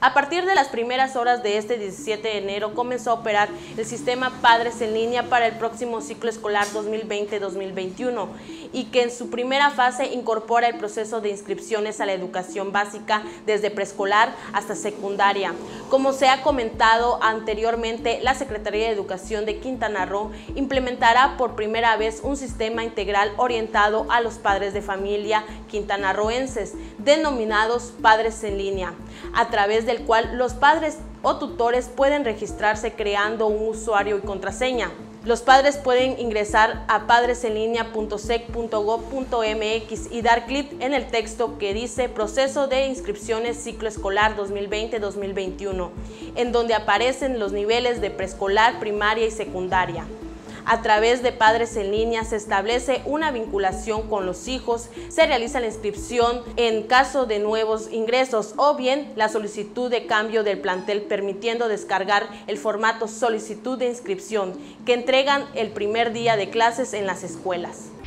A partir de las primeras horas de este 17 de enero comenzó a operar el sistema Padres en Línea para el próximo ciclo escolar 2020-2021 y que en su primera fase incorpora el proceso de inscripciones a la educación básica desde preescolar hasta secundaria. Como se ha comentado anteriormente, la Secretaría de Educación de Quintana Roo implementará por primera vez un sistema integral orientado a los padres de familia quintanarroenses, denominados Padres en Línea, a través del cual los padres o tutores pueden registrarse creando un usuario y contraseña. Los padres pueden ingresar a padresenlinea.sec.gov.mx y dar clic en el texto que dice Proceso de Inscripciones Ciclo Escolar 2020-2021, en donde aparecen los niveles de preescolar, primaria y secundaria. A través de Padres en Línea se establece una vinculación con los hijos, se realiza la inscripción en caso de nuevos ingresos o bien la solicitud de cambio del plantel, permitiendo descargar el formato solicitud de inscripción que entregan el primer día de clases en las escuelas.